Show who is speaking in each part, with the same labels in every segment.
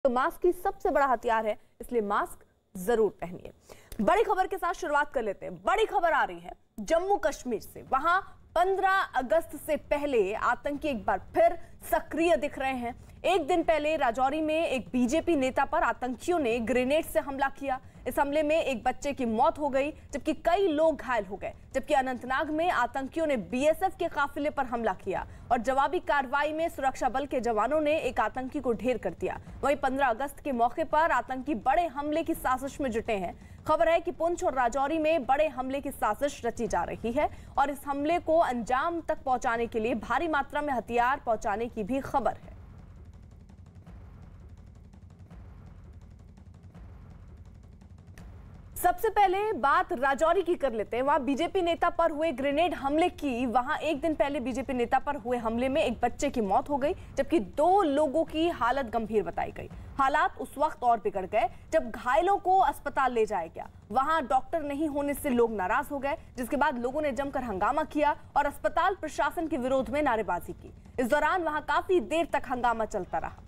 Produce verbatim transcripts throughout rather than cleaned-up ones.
Speaker 1: तो मास्क ही सबसे बड़ा हथियार है, इसलिए मास्क जरूर पहनिए। बड़ी खबर के साथ शुरुआत कर लेते हैं। बड़ी खबर आ रही है जम्मू कश्मीर से। वहां पंद्रह अगस्त से पहले आतंकी एक बार फिर सक्रिय दिख रहे हैं। एक दिन पहले राजौरी में एक बीजेपी नेता पर आतंकियों ने ग्रेनेड से हमला किया। इस हमले में एक बच्चे की मौत हो गई, जबकि कई लोग घायल हो गए। जबकि अनंतनाग में आतंकियों ने बीएसएफ के काफिले पर हमला किया और जवाबी कार्रवाई में सुरक्षा बल के जवानों ने एक आतंकी को ढेर कर दिया। वहीं पंद्रह अगस्त के मौके पर आतंकी बड़े हमले की साजिश में जुटे हैं। खबर है कि पुंछ और राजौरी में बड़े हमले की साजिश रची जा रही है और इस हमले को अंजाम तक पहुंचाने के लिए भारी मात्रा में हथियार पहुंचाने की भी खबर है। सबसे पहले बात राजौरी की कर लेते हैं। वहां बीजेपी नेता पर हुए ग्रेनेड हमले की। वहां एक दिन पहले बीजेपी नेता पर हुए हमले में एक बच्चे की मौत हो गई, जबकि दो लोगों की हालत गंभीर बताई गई। हालात उस वक्त और बिगड़ गए जब घायलों को अस्पताल ले जाया गया। वहां डॉक्टर नहीं होने से लोग नाराज हो गए, जिसके बाद लोगों ने जमकर हंगामा किया और अस्पताल प्रशासन के विरोध में नारेबाजी की। इस दौरान वहां काफी देर तक हंगामा चलता रहा।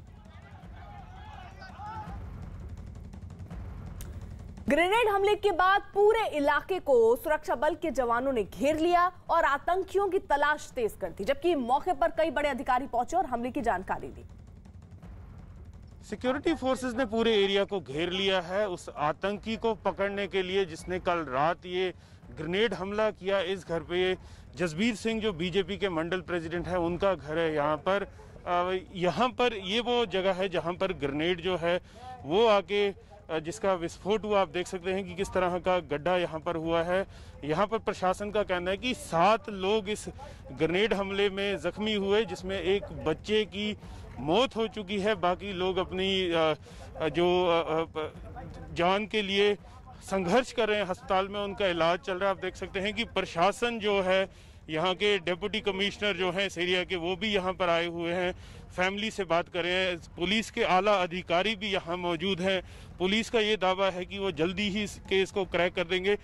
Speaker 1: ग्रेनेड हमले के बाद पूरे इलाके को सुरक्षा बल के जवानों ने घेर लिया और आतंकियों की तलाश तेज कर दी, जबकि मौके पर कई बड़े अधिकारी पहुंचे और हमले की जानकारी दी।
Speaker 2: सिक्योरिटी फोर्सेस ने पूरे एरिया को घेर लिया है उस आतंकी को पकड़ने के लिए जिसने कल रात ये ग्रेनेड हमला किया। इस घर पे जसबीर सिंह जो बीजेपी के मंडल प्रेसिडेंट है उनका घर है। यहाँ पर यहाँ पर ये वो जगह है जहाँ पर ग्रेनेड जो है वो आके जिसका विस्फोट हुआ। आप देख सकते हैं कि किस तरह का गड्ढा यहाँ पर हुआ है। यहाँ पर प्रशासन का कहना है कि सात लोग इस ग्रेनेड हमले में जख्मी हुए, जिसमें एक बच्चे की मौत हो चुकी है। बाकी लोग अपनी जो जान के लिए संघर्ष कर रहे हैं, अस्पताल में उनका इलाज चल रहा है। आप देख सकते हैं कि प्रशासन जो है, यहाँ के डिप्टी कमिश्नर जो हैं इस एरिया के, वो भी यहाँ पर आए हुए हैं, फैमिली से बात कर रहे हैं। पुलिस के आला अधिकारी भी यहाँ मौजूद हैं। पुलिस का ये दावा है कि वो जल्दी ही इस केस को क्रैक कर देंगे।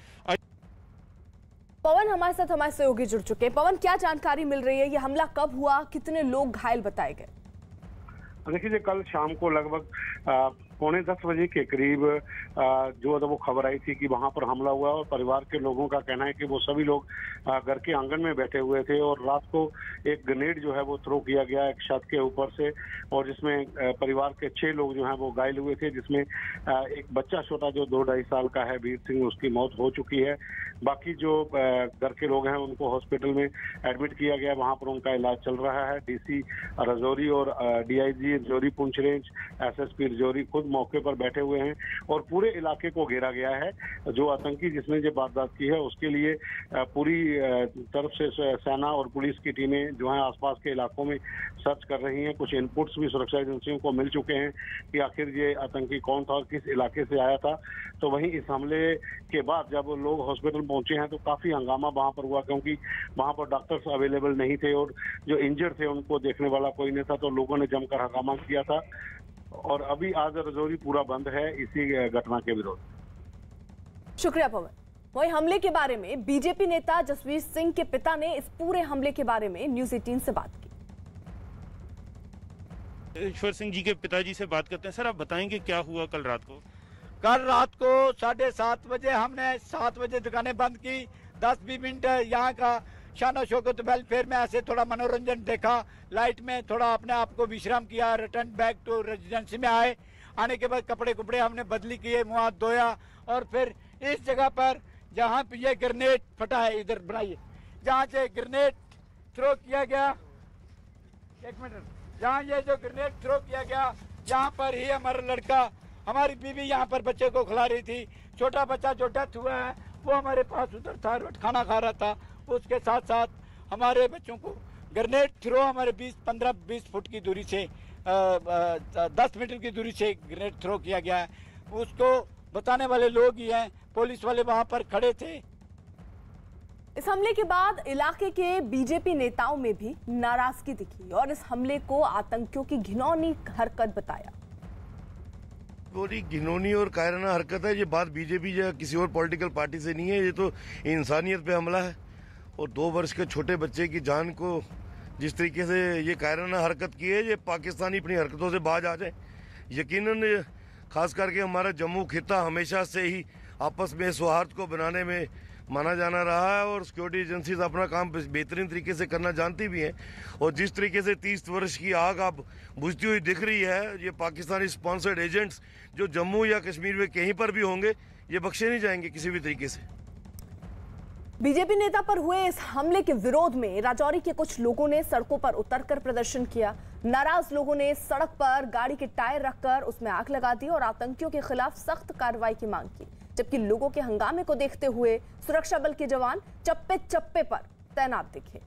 Speaker 1: पवन हमारे साथ हमारे सहयोगी जुड़ चुके हैं। पवन, क्या जानकारी मिल रही है? ये हमला कब हुआ, कितने लोग घायल बताए गए?
Speaker 3: देखिए, कल शाम को लगभग पौने दस बजे के करीब जो वो खबर आई थी कि वहां पर हमला हुआ और परिवार के लोगों का कहना है कि वो सभी लोग घर के आंगन में बैठे हुए थे और रात को एक ग्रेनेड जो है वो थ्रो किया गया एक छत के ऊपर से, और जिसमें परिवार के छह लोग जो हैं वो घायल हुए थे, जिसमें एक बच्चा छोटा जो दो ढाई साल का है वीर सिंह, उसकी मौत हो चुकी है। बाकी जो घर के लोग हैं उनको हॉस्पिटल में एडमिट किया गया, वहां पर उनका इलाज चल रहा है। डीसी राजौरी और DIG Rajouri Poonch range, SSP Rajouri खुद मौके पर बैठे हुए हैं और पूरे इलाके को घेरा गया है। जो आतंकी जिसने ये वारदात की है उसके लिए पूरी तरफ से सेना और पुलिस की टीमें जो है आसपास के इलाकों में सर्च कर रही हैं। कुछ इनपुट्स भी सुरक्षा एजेंसियों को मिल चुके हैं कि आखिर ये आतंकी कौन था और किस इलाके से आया था। तो वहीं इस हमले के बाद जब लोग हॉस्पिटल पहुंचे हैं तो काफी हंगामा वहां पर हुआ, क्योंकि वहां पर डॉक्टर्स अवेलेबल नहीं थे और जो इंजर्ड थे उनको देखने वाला कोई नहीं था, तो लोगों ने जमकर हंगामा किया था। और अभी आज राजौरी पूरा बंद है इसी घटना के विरोध।
Speaker 1: शुक्रिया पवन। वहीं हमले के बारे में बीजेपी नेता जसबीर सिंह के पिता ने इस पूरे हमले के बारे में न्यूज़ अठारह से बात की।
Speaker 2: ईश्वर सिंह जी के पिताजी से बात करते हैं। सर, आप बताएंगे क्या हुआ कल रात को?
Speaker 4: कल रात को साढ़े सात बजे हमने सात बजे दुकानें बंद की। दस बीस मिनट यहाँ का शानो शौकत वेलफेयर में ऐसे थोड़ा मनोरंजन देखा, लाइट में थोड़ा अपने आप को विश्राम किया, रिटर्न बैक टू रेजिडेंसी में आए। आने के बाद कपड़े कपड़े हमने बदली किए, मुँह हाथ धोया और फिर इस जगह पर जहाँ पे ये ग्रेनेड फटा है, इधर बनाइए, जहाँ से ग्रेनेड थ्रो किया गया, एक मिनट, जहाँ ये जो ग्रेनेड थ्रो किया गया, यहाँ पर ही हमारा लड़का, हमारी बीवी यहाँ पर बच्चे को खिला रही थी। छोटा बच्चा जो डेथ हुआ है वो हमारे पास उधर था, खाना खा रहा था। उसके साथ साथ हमारे बच्चों को ग्रेनेड थ्रो हमारे बीस पंद्रह बीस फुट की दूरी से, दस मीटर की दूरी से ग्रेनेड थ्रो किया गया है। उसको बताने वाले लोग ही हैं, पुलिस वाले वहां पर खड़े थे।
Speaker 1: इस हमले के बाद इलाके के बीजेपी नेताओं में भी नाराजगी दिखी और इस हमले को आतंकियों की घिनौनी हरकत बताया।
Speaker 5: बड़ी घिनौनी और कायराना हरकत है। ये बात बीजेपी या किसी और पॉलिटिकल पार्टी से नहीं है, ये तो इंसानियत पे हमला है। और दो वर्ष के छोटे बच्चे की जान को जिस तरीके से ये कायराना हरकत की है, ये पाकिस्तानी अपनी हरकतों से बाज आ जाए, यकीनन खास करके हमारा जम्मू खिता हमेशा से ही आपस में सौहार्द को बनाने में माना जाना रहा है और सिक्योरिटी एजेंसीज अपना काम बेहतरीन तरीके से करना जानती भी हैं। और जिस तरीके से तीस वर्ष की आग अब बुझती हुई दिख रही है, ये पाकिस्तानी स्पॉन्सर्ड एजेंट्स जो जम्मू या कश्मीर में कहीं पर भी होंगे, ये बख्शे नहीं जाएंगे किसी भी तरीके से।
Speaker 1: बीजेपी नेता पर हुए इस हमले के विरोध में राजौरी के कुछ लोगों ने सड़कों पर उतरकर प्रदर्शन किया। नाराज लोगों ने सड़क पर गाड़ी के टायर रखकर उसमें आग लगा दी और आतंकियों के खिलाफ सख्त कार्रवाई की मांग की, जबकि लोगों के हंगामे को देखते हुए सुरक्षा बल के जवान चप्पे चप्पे पर तैनात दिखे।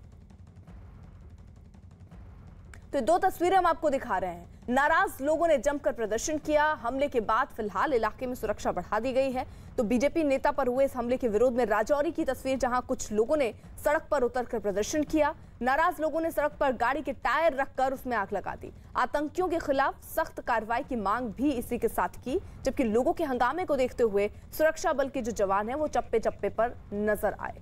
Speaker 1: तो दो तस्वीरें हम आपको दिखा रहे हैं। नाराज लोगों ने जमकर प्रदर्शन किया। हमले के बाद फिलहाल इलाके में सुरक्षा बढ़ा दी गई है। तो बीजेपी नेता पर हुए इस हमले के विरोध में राजौरी की तस्वीर, जहां कुछ लोगों ने सड़क पर उतरकर प्रदर्शन किया। नाराज लोगों ने सड़क पर गाड़ी के टायर रखकर उसमें आग लगा दी। आतंकियों के खिलाफ सख्त कार्रवाई की मांग भी इसी के साथ की, जबकि लोगों के हंगामे को देखते हुए सुरक्षा बल के जो जवान है वो चप्पे चप्पे पर नजर आए।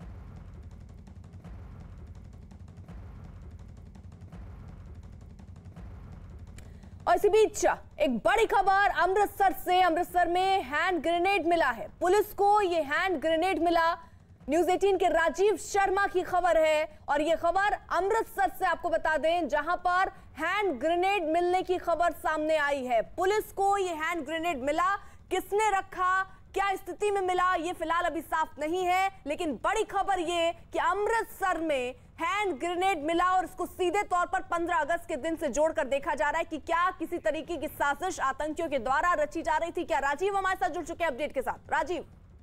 Speaker 1: और इसी बीच एक बड़ी खबर अमृतसर से। अमृतसर में हैंड ग्रेनेड मिला है। पुलिस को ये हैंड ग्रेनेड मिला। न्यूज़ अठारह के राजीव शर्मा की खबर है और ये खबर अमृतसर से आपको बता दें, जहां पर हैंड ग्रेनेड मिलने की खबर सामने आई है। पुलिस को ये हैंड ग्रेनेड मिला, किसने रखा, क्या स्थिति में मिला, ये फिलहाल अभी साफ नहीं है। लेकिन बड़ी खबर ये कि अमृतसर में हैंड ग्रेनेड मिला और इसको सीधे तौर पर पंद्रह अगस्त के दिन से जोड़कर देखा जा रहा है कि क्या किसी तरीके की साजिश आतंकियों के द्वारा रची जा रही थी क्या। राजीव हमारे साथ जुड़ चुके हैं अपडेट के साथ। राजीव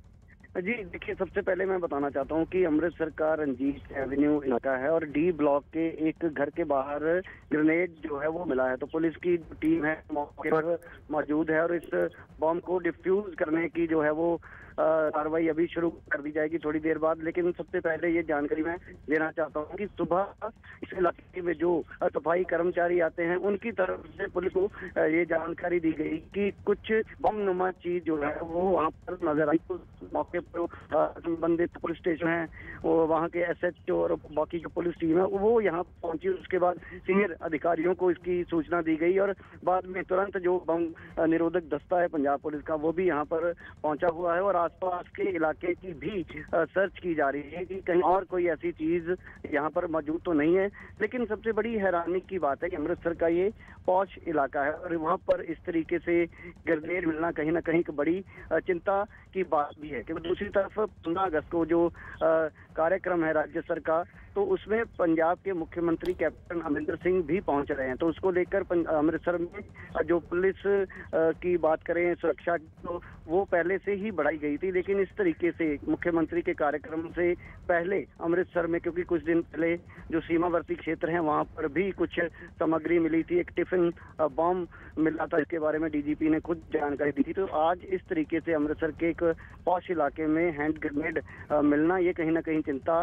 Speaker 6: जी देखिए, सबसे पहले मैं बताना चाहता हूं कि अमृतसर का रंजीत एवेन्यू इलाका है और डी ब्लॉक के एक घर के बाहर ग्रेनेड जो है वो मिला है। तो पुलिस की टीम है मौके पर मौजूद है और इस बॉम्ब को डिफ्यूज करने की जो है वो कार्रवाई अभी शुरू कर दी जाएगी थोड़ी देर बाद। लेकिन सबसे पहले ये जानकारी मैं देना चाहता हूँ कि सुबह इस इलाके में जो सफाई कर्मचारी आते हैं उनकी तरफ से पुलिस को ये जानकारी दी गई कि कुछ बम नुमा चीज जो है वो वहाँ पर नजर आई। तो मौके पर संबंधित पुलिस स्टेशन है, वो वहाँ के एस एच ओ और बाकी जो पुलिस टीम है वो यहाँ पहुंची। उसके बाद सीनियर अधिकारियों को इसकी सूचना दी गई और बाद में तुरंत जो बम निरोधक दस्ता है पंजाब पुलिस का वो भी यहाँ पर पहुंचा हुआ है और आसपास के इलाके की भी सर्च की जा रही है कि कहीं और कोई ऐसी चीज यहाँ पर मौजूद तो नहीं है। लेकिन सबसे बड़ी हैरानी की बात है कि अमृतसर का ये पॉश इलाका है और वहाँ पर इस तरीके से ग्रेनेड मिलना कहीं ना कहीं बड़ी चिंता की बात भी है। क्योंकि दूसरी तरफ पंद्रह अगस्त को जो कार्यक्रम है राज्य सरकार, तो उसमें पंजाब के मुख्यमंत्री कैप्टन अमरिंदर सिंह भी पहुंच रहे हैं। तो उसको लेकर अमृतसर में जो पुलिस की बात करें सुरक्षा, तो वो पहले से ही बढ़ाई गई थी। लेकिन इस तरीके से मुख्यमंत्री के कार्यक्रम से पहले अमृतसर में, क्योंकि कुछ दिन पहले जो सीमावर्ती क्षेत्र हैं वहां पर भी कुछ सामग्री मिली थी, एक टिफिन बॉम्ब मिला था, इसके बारे में डीजीपी ने खुद जानकारी दी थी। तो आज इस तरीके से अमृतसर के एक पॉश इलाके में हैंड ग्रेनेड मिलना, ये कहीं ना कहीं चिंता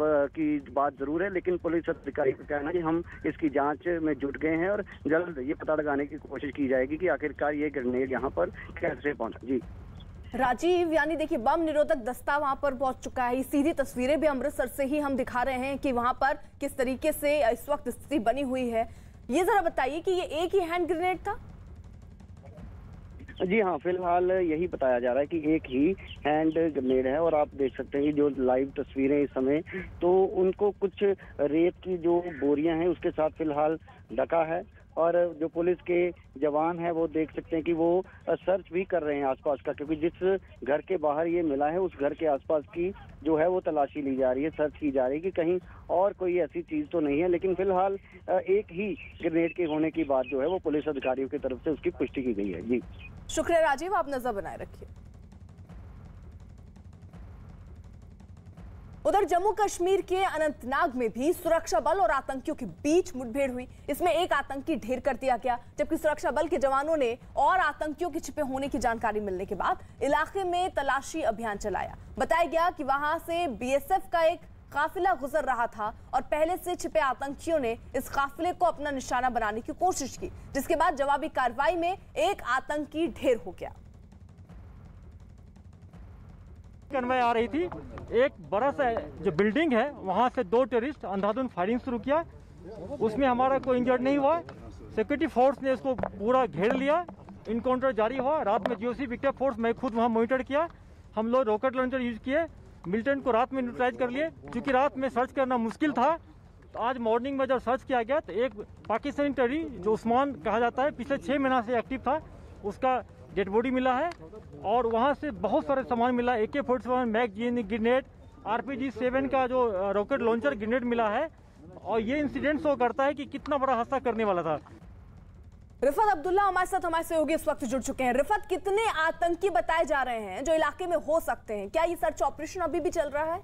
Speaker 6: की बात जरूर है। लेकिन पुलिस अधिकारी का कहना है कि हम इसकी जांच में जुट गए हैं और जल्द ये पता लगाने की कोशिश की जाएगी कि आखिरकार ये ग्रेनेड यहाँ पर कैसे पहुंचा। जी
Speaker 1: राजीव, यानी देखिए बम निरोधक दस्ता वहां पर पहुंच चुका है। सीधी तस्वीरें भी अमृतसर से ही हम दिखा रहे हैं कि वहां पर किस तरीके से इस वक्त स्थिति बनी हुई है। ये जरा बताइए कि ये एक ही हैंड ग्रेनेड था?
Speaker 6: जी हाँ, फिलहाल यही बताया जा रहा है कि एक ही हैंड ग्रेनेड है और आप देख सकते हैं कि जो लाइव तस्वीरें इस समय, तो उनको कुछ रेत की जो बोरियां हैं उसके साथ फिलहाल ढका है और जो पुलिस के जवान हैं वो देख सकते हैं कि वो सर्च भी कर रहे हैं आसपास का, क्योंकि जिस घर के बाहर ये मिला है उस घर के आसपास की जो है वो तलाशी ली जा रही है, सर्च की जा रही है कि कहीं और कोई ऐसी चीज तो नहीं है। लेकिन फिलहाल एक ही ग्रेनेड के होने की बात जो है वो पुलिस अधिकारियों की तरफ से उसकी पुष्टि की गई है। जी
Speaker 1: शुक्रिया राजीव, आप नजर बनाए रखिए। उधर जम्मू कश्मीर के अनंतनाग में भी सुरक्षा बल और आतंकियों के बीच मुठभेड़ हुई। इसमें एक आतंकी ढेर कर दिया गया, जबकि सुरक्षा बल के जवानों ने और आतंकियों के छिपे होने की जानकारी मिलने के बाद इलाके में तलाशी अभियान चलाया। बताया गया कि वहां से बीएसएफ का एक काफिला गुजर रहा था और पहले से छिपे आतंकियों ने इस काफिले को अपना निशाना बनाने की कोशिश की, जिसके बाद जवाबी कार्रवाई में एक आतंकी ढेर हो गया।
Speaker 7: कन्वे आ रही थी, एक बड़ा सा जो बिल्डिंग है वहां से दो टेररिस्ट अंधाधुंध फायरिंग शुरू किया। उसमें हमारा कोई इंजर्ड नहीं हुआ। सिक्योरिटी फोर्स ने इसको पूरा घेर लिया, इनकाउंटर जारी हुआ। रात में जीओसी विक्टर फोर्स, मैं खुद वहाँ मॉनिटर किया, हम लोग रॉकेट लॉन्चर यूज किए, मिलिटेंट को रात में न्यूट्रलाइज कर लिए। क्योंकि रात में सर्च करना मुश्किल था, तो आज मॉर्निंग में जब सर्च किया गया तो एक पाकिस्तानी टेररी जो उस्मान कहा जाता है, पिछले छः महीना से एक्टिव था, उसका डेड बॉडी मिला है। और वहाँ से बहुत सारे सामान मिला, A K forty seven magazine, grenade, R P G seven का जो रॉकेट लॉन्चर ग्रेनेड मिला है। और ये इंसिडेंट शो करता है कि कितना बड़ा हादसा करने वाला था।
Speaker 1: रिफत अब्दुल्ला हमारे साथ हमारे सहयोगी इस वक्त जुड़ चुके हैं। रिफत, कितने आतंकी बताए जा रहे हैं जो इलाके में हो सकते हैं? क्या ये सर्च ऑपरेशन अभी भी चल रहा है?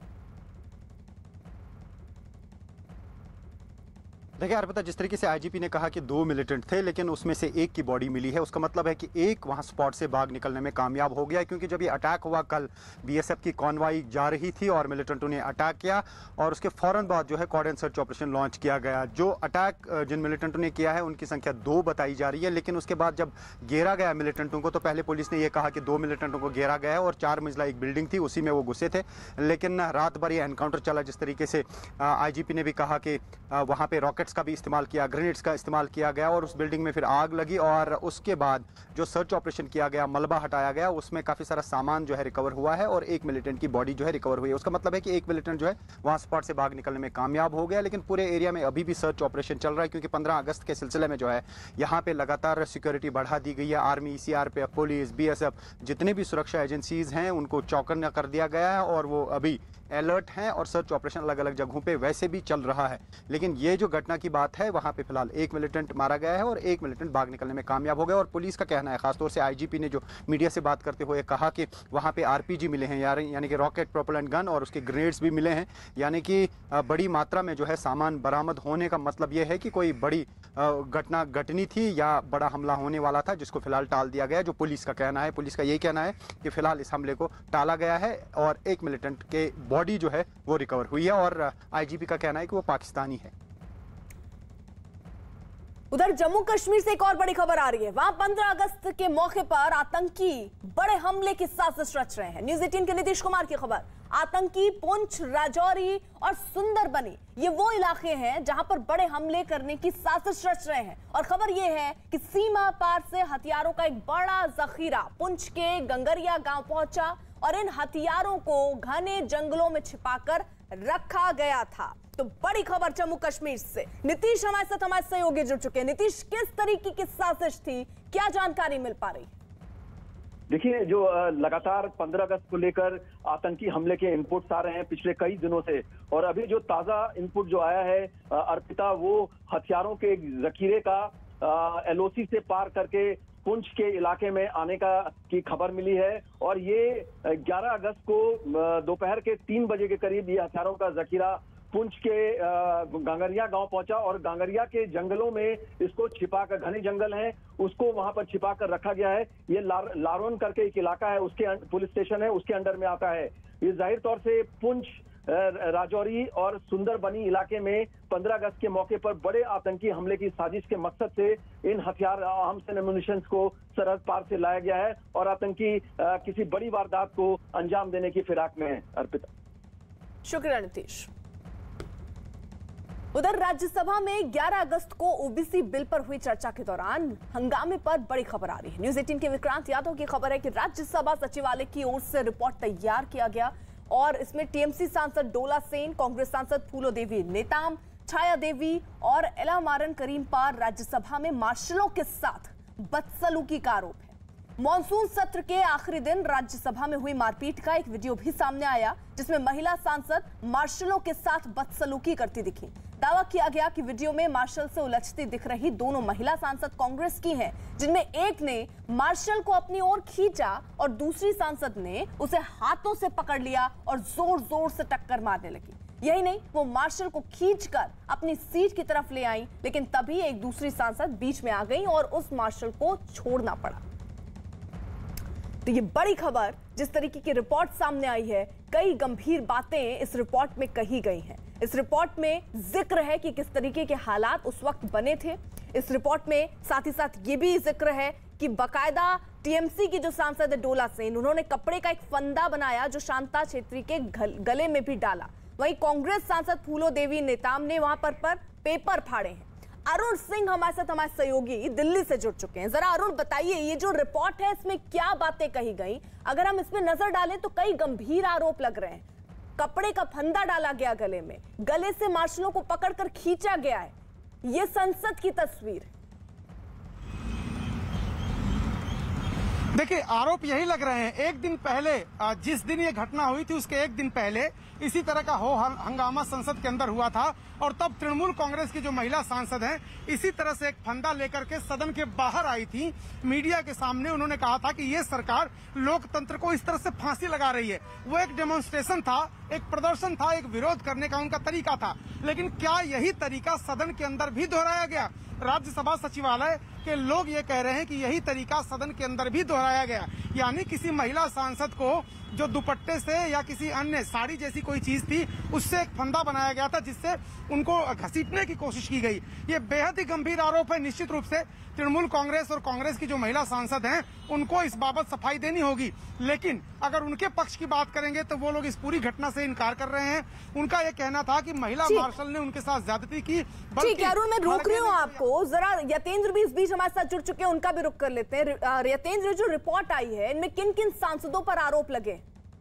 Speaker 8: देखिए अर्पिता, जिस तरीके से आईजीपी ने कहा कि दो मिलिटेंट थे, लेकिन उसमें से एक की बॉडी मिली है, उसका मतलब है कि एक वहां स्पॉट से भाग निकलने में कामयाब हो गया। क्योंकि जब ये अटैक हुआ कल, बीएसएफ की कॉन्वॉय जा रही थी और मिलिटेंटों ने अटैक किया और उसके फौरन बाद जो है कॉर्डिनेट सर्च ऑपरेशन लॉन्च किया गया। जो अटैक जिन मिलिटेंटों ने किया है उनकी संख्या दो बताई जा रही है, लेकिन उसके बाद जब घेरा गया मिलिटेंटों को, तो पहले पुलिस ने यह कहा कि दो मिलिटेंटों को घेरा गया है और चार मंजिला एक बिल्डिंग थी, उसी में वो घुसे थे। लेकिन रात भर ये एनकाउंटर चला। जिस तरीके से आईजीपी ने भी कहा कि वहाँ पे रॉकेट्स का भी इस्तेमाल किया, ग्रेनेड्स का इस्तेमाल किया गया और उस बिल्डिंग में फिर आग लगी। और उसके बाद जो सर्च ऑपरेशन किया गया, मलबा हटाया गया, उसमें काफ़ी सारा सामान जो है रिकवर हुआ है और एक मिलिटेंट की बॉडी जो है रिकवर हुई है। उसका मतलब है कि एक मिलिटेंट जो है वहाँ स्पॉट से भाग निकलने में कामयाब हो गया। लेकिन पूरे एरिया में अभी भी सर्च ऑपरेशन चल रहा है, क्योंकि पंद्रह अगस्त के सिलसिले में जो है यहाँ पे लगातार सिक्योरिटी बढ़ा दी गई है। आर्मी, सीआरपीएफ, पुलिस, बीएसएफ, जितने भी सुरक्षा एजेंसीज हैं उनको चौकन्ना कर दिया गया है और वो अभी अलर्ट हैं और सर्च ऑपरेशन अलग अलग जगहों पे वैसे भी चल रहा है। लेकिन ये जो घटना की बात है, वहाँ पे फिलहाल एक मिलिटेंट मारा गया है और एक मिलिटेंट भाग निकलने में कामयाब हो गया। और पुलिस का कहना है, खासतौर से आईजीपी ने जो मीडिया से बात करते हुए कहा कि वहाँ पे आरपीजी मिले हैं, यानी कि रॉकेट प्रोपेलेंट गन, और उसके ग्रेनेड्स भी मिले हैं। यानी कि बड़ी मात्रा में जो है सामान बरामद होने का मतलब ये है कि कोई बड़ी घटना घटनी थी या बड़ा हमला होने वाला था, जिसको फिलहाल टाल दिया गया, जो पुलिस का कहना है। पुलिस का यही कहना है कि फिलहाल इस हमले को टाला गया है और एक मिलिटेंट के बॉडी जो है वो रिकवर हुई है और आईजीपी का कहना है कि वो पाकिस्तानी है।
Speaker 1: उधर जम्मू कश्मीर से एक और बड़ी खबर आ रही है। वहां पंद्रह अगस्त के मौके पर आतंकी बड़े हमले की साजिश रच रहे हैं। न्यूज़ एटीन के नीतीश कुमार की खबर। आतंकी पुंछ, राजौरी और सुंदरबनी, ये वो इलाके हैं जहां पर बड़े हमले करने की साजिश रच रहे हैं। और खबर ये है कि सीमा पार से हथियारों का एक बड़ा जखीरा पुंछ के गंगरिया गांव पहुंचा और इन हथियारों को घने जंगलों में छिपाकर रखा गया था। तो बड़ी खबर जम्मू कश्मीर से। नीतीश हमारे साथ हमारे सहयोगी जुड़ चुके हैं। नीतीश, किस तरीके की साजिश थी, क्या जानकारी मिल पा रही?
Speaker 9: देखिए, जो लगातार पंद्रह अगस्त को लेकर आतंकी हमले के इनपुट्स आ रहे हैं पिछले कई दिनों से, और अभी जो ताजा इनपुट जो आया है अर्पिता, वो हथियारों के जखीरे का एलओसी से पार करके पुंछ के इलाके में आने का की खबर मिली है। और ये ग्यारह अगस्त को दोपहर के तीन बजे के करीब ये हथियारों का जखीरा पुंछ के गांगरिया गांव पहुंचा और गांगरिया के जंगलों में इसको छिपाकर, घने जंगल हैं, उसको वहां पर छिपा कर रखा गया है। ये लार, लारोन करके एक इलाका है, उसके पुलिस स्टेशन है, उसके अंडर में आता है। ये जाहिर तौर से पुंछ, राजौरी और सुंदरबनी इलाके में पंद्रह अगस्त के मौके पर बड़े आतंकी हमले की साजिश के मकसद से इन हथियार, आर्म्स एंड एम्युनिशंस को सरहद पार से लाया गया है और आतंकी किसी बड़ी वारदात को अंजाम देने की फिराक में है। अर्पिता,
Speaker 1: शुक्रिया नीतीश। उधर राज्यसभा में ग्यारह अगस्त को ओबीसी बिल पर हुई चर्चा के दौरान हंगामे पर बड़ी खबर आ रही है। न्यूज़ एटीन के विक्रांत यादव की खबर है कि राज्यसभा सचिवालय की ओर से रिपोर्ट तैयार किया गया और इसमें टीएमसी सांसद डोला सेन, कांग्रेस सांसद फूलो देवी नेताम, छाया देवी और एला मारन करीम पर राज्यसभा में मार्शलों के साथ बदसलूकी का आरोप है। मॉनसून सत्र के आखिरी दिन राज्यसभा में हुई मारपीट का एक वीडियो भी सामने आया, जिसमें महिला सांसद मार्शलों के साथ बदसलूकी करती दिखी। दावा किया गया कि वीडियो में मार्शल से उलझती दिख रही दोनों महिला सांसद कांग्रेस की हैं, जिनमें एक ने मार्शल को अपनी ओर खींचा और दूसरी सांसद ने उसे हाथों से पकड़ लिया और जोर जोर से टक्कर मारने लगी। यही नहीं, वो मार्शल को खींचकर अपनी सीट की तरफ ले आई, लेकिन तभी एक दूसरी सांसद बीच में आ गई और उस मार्शल को छोड़ना पड़ा। तो ये बड़ी खबर, जिस तरीके की रिपोर्ट सामने आई है, कई गंभीर बातें इस रिपोर्ट में कही गई हैं। इस रिपोर्ट में जिक्र है कि किस तरीके के हालात उस वक्त बने थे। इस रिपोर्ट में साथ ही साथ ये भी जिक्र है कि बकायदा टीएमसी की जो सांसद है डोला सेन, उन्होंने कपड़े का एक फंदा बनाया जो शांता छेत्री के गले में भी डाला। वहीं कांग्रेस सांसद फूलो देवी नेताम ने वहां पर, पर पेपर फाड़े हैं। अरुण सिंह हमारे साथ, हमारे सहयोगी दिल्ली से जुड़ चुके हैं। जरा अरुण बताइए, ये जो रिपोर्ट है इसमें क्या बातें कही गई? अगर हम इसमें नजर डालें तो कई गंभीर आरोप लग रहे हैं। कपड़े का फंदा डाला गया गले में, गले से मार्शलों को पकड़कर खींचा गया है। ये संसद की तस्वीर।
Speaker 10: देखिए, आरोप यही लग रहे हैं। एक दिन पहले, जिस दिन ये घटना हुई थी उसके एक दिन पहले इसी तरह का हो हंगामा संसद के अंदर हुआ था और तब तृणमूल कांग्रेस की जो महिला सांसद हैं इसी तरह से एक फंदा लेकर के सदन के बाहर आई थी मीडिया के सामने। उन्होंने कहा था कि ये सरकार लोकतंत्र को इस तरह से फांसी लगा रही है। वो एक डेमोन्स्ट्रेशन था, एक प्रदर्शन था, एक विरोध करने का उनका तरीका था। लेकिन क्या यही तरीका सदन के अंदर भी दोहराया गया? राज्यसभा सचिवालय के लोग ये कह रहे हैं कि यही तरीका सदन के अंदर भी दोहराया गया, यानी किसी महिला सांसद को जो दुपट्टे से या किसी अन्य साड़ी जैसी कोई चीज थी उससे एक फंदा बनाया गया था जिससे उनको घसीटने की कोशिश की गई। ये बेहद ही गंभीर आरोप है। निश्चित रूप से तृणमूल कांग्रेस और कांग्रेस की जो महिला सांसद हैं उनको इस बाबत सफाई देनी होगी। लेकिन अगर उनके पक्ष की बात करेंगे तो वो लोग इस पूरी घटना से इनकार कर रहे हैं। उनका ये कहना था कि महिला मार्शल ने उनके साथ ज्यादती की।
Speaker 1: ठीक है अरुण, मैं रोक रही हूँ आपको। जरा यतेंद्र भी इस बीच हमारे साथ जुड़ चुके हैं, उनका भी रुख कर लेते हैं। यतेंद्र, जो रिपोर्ट आई है इनमें किन किन सांसदों पर आरोप लगे?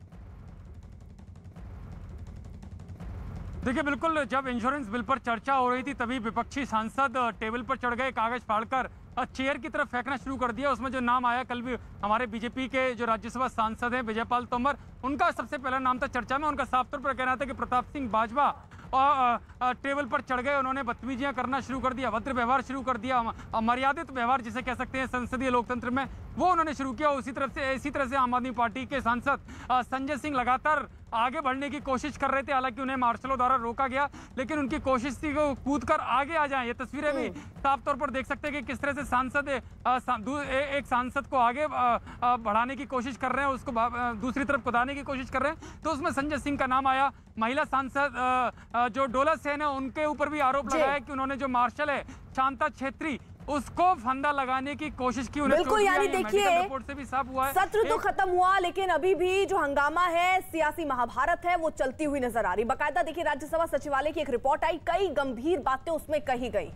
Speaker 11: देखिए, बिल्कुल जब इंश्योरेंस बिल पर चर्चा हो रही थी तभी विपक्षी सांसद टेबल पर चढ़ गए, कागज फाड़कर चेयर की तरफ फेंकना शुरू कर दिया। उसमें जो नाम आया, कल भी हमारे बीजेपी के जो राज्यसभा सांसद हैं विजयपाल तोमर, उनका सबसे पहला नाम था चर्चा में। उनका साफ तौर पर कहना था कि प्रताप सिंह बाजवा और टेबल पर चढ़ गए, उन्होंने बदतमीजियां करना शुरू कर दिया, अभद्र व्यवहार शुरू कर दिया, मर्यादित व्यवहार जिसे कह सकते हैं संसदीय लोकतंत्र में, वो उन्होंने शुरू किया। उसी तरफ से इसी तरह से आम आदमी पार्टी के सांसद संजय सिंह लगातार आगे बढ़ने की कोशिश कर रहे थे। हालांकि उन्हें मार्शलों द्वारा रोका गया, लेकिन उनकी कोशिश थी कि कूद कर आगे आ जाएं। ये तस्वीरें भी साफ तौर पर देख सकते हैं कि किस तरह से सांसद एक सांसद को आगे बढ़ाने की कोशिश कर रहे हैं, उसको दूसरी तरफ कुदाने की कोशिश कर रहे हैं। तो उसमें संजय सिंह का नाम आया। महिला सांसद जो डोला सेन है उनके ऊपर भी आरोप लगाया कि उन्होंने जो मार्शल है शांता छेत्री, उसको फंदा लगाने की कोशिश की।
Speaker 1: बिल्कुल, यानी देखिए
Speaker 11: रिपोर्ट से भी साफ हुआ है
Speaker 1: सत्र तो खत्म हुआ, लेकिन अभी भी जो हंगामा है, सियासी महाभारत है, वो चलती हुई नजर आ रही। बाकायदा देखिए राज्यसभा सचिवालय की एक रिपोर्ट आई, कई गंभीर बातें उसमें कही गई।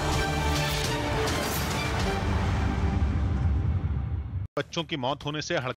Speaker 12: बच्चों की मौत होने से